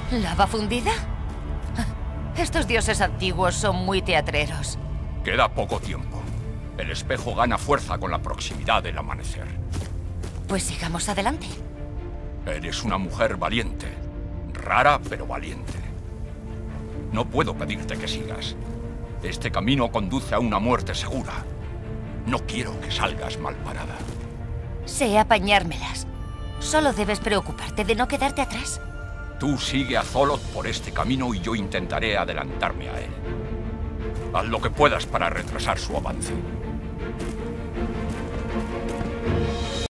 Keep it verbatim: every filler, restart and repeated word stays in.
¿Lava fundida? Estos dioses antiguos son muy teatreros. Queda poco tiempo. El espejo gana fuerza con la proximidad del amanecer. Pues sigamos adelante. Eres una mujer valiente. Rara, pero valiente. No puedo pedirte que sigas. Este camino conduce a una muerte segura. No quiero que salgas mal parada. Sé apañármelas. Solo debes preocuparte de no quedarte atrás. Tú sigue a Zoloth por este camino y yo intentaré adelantarme a él. Haz lo que puedas para retrasar su avance.